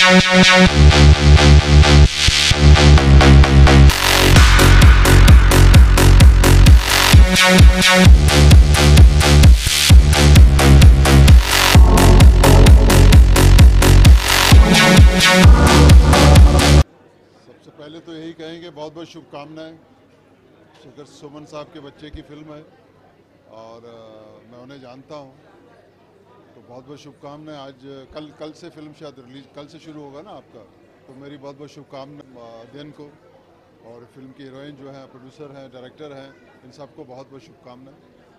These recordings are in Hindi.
सबसे पहले तो यही कहेंगे बहुत बहुत शुभकामनाएं। शेखर सुमन साहब के बच्चे की फिल्म है और मैं उन्हें जानता हूं, तो बहुत बहुत शुभकामनाएं। आज कल से फिल्म शायद रिलीज कल से शुरू होगा ना आपका, तो मेरी बहुत बहुत शुभकामनाएं अध्ययन को और फिल्म की हीरोइन जो है, प्रोड्यूसर हैं, डायरेक्टर हैं, इन सबको बहुत बहुत शुभकामनाएं।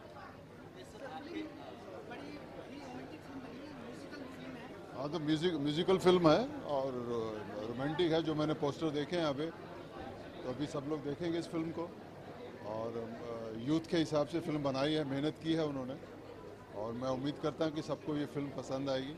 हाँ, तो म्यूजिकल फिल्म है और रोमांटिक है। जो मैंने पोस्टर देखे हैं अभी, तो अभी सब लोग देखेंगे इस फिल्म को। और यूथ के हिसाब से फिल्म बनाई है, मेहनत की है उन्होंने, और मैं उम्मीद करता हूँ कि सबको ये फिल्म पसंद आएगी।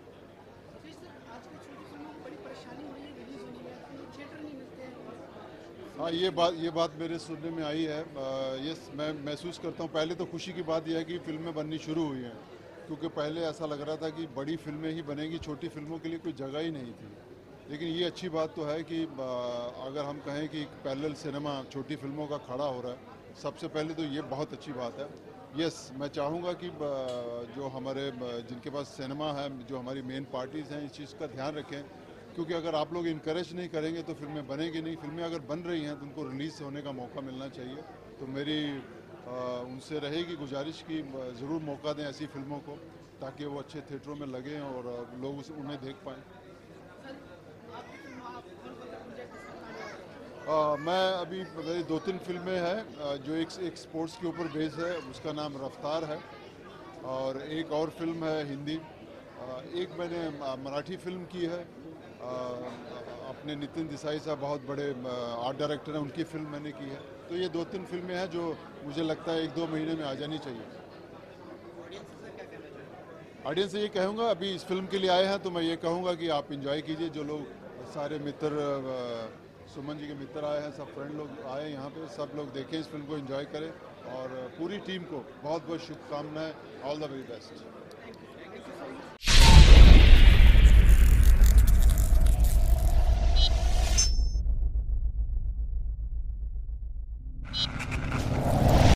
हाँ, ये बात मेरे सुनने में आई है। ये मैं महसूस करता हूँ। पहले तो खुशी की बात यह है कि फिल्में बननी शुरू हुई हैं, क्योंकि पहले ऐसा लग रहा था कि बड़ी फिल्में ही बनेंगी, छोटी फिल्मों के लिए कोई जगह ही नहीं थी। लेकिन ये अच्छी बात तो है कि अगर हम कहें कि पैरेलल सिनेमा छोटी फिल्मों का खड़ा हो रहा है, सबसे पहले तो ये बहुत अच्छी बात है। यस, मैं चाहूँगा कि जो हमारे जिनके पास सिनेमा है, जो हमारी मेन पार्टीज़ हैं, इस चीज़ का ध्यान रखें, क्योंकि अगर आप लोग इनकरेज नहीं करेंगे तो फिल्में बनेंगी नहीं। फिल्में अगर बन रही हैं तो उनको रिलीज़ होने का मौका मिलना चाहिए। तो मेरी उनसे रहेगी गुजारिश कि ज़रूर मौका दें ऐसी फिल्मों को, ताकि वो अच्छे थिएटरों में लगें और लोग उन्हें देख पाएँ। मैं अभी मेरी 2-3 फिल्में हैं जो एक स्पोर्ट्स के ऊपर बेस है, उसका नाम रफ्तार है, और एक और फिल्म है हिंदी। एक मैंने मराठी फिल्म की है, अपने नितिन देसाई साहब बहुत बड़े आर्ट डायरेक्टर हैं, उनकी फिल्म मैंने की है। तो ये 2-3 फिल्में हैं जो मुझे लगता है 1-2 महीने में आ जानी चाहिए। ऑडियंस से ये कहूँगा, अभी इस फिल्म के लिए आए हैं तो मैं ये कहूँगा कि आप इंजॉय कीजिए। जो लोग सारे मित्र, सुमन जी के मित्र आए हैं, सब फ्रेंड लोग आए यहाँ पे, सब लोग देखें इस फिल्म को, एंजॉय करें। और पूरी टीम को बहुत बहुत शुभकामनाएं। All the very best.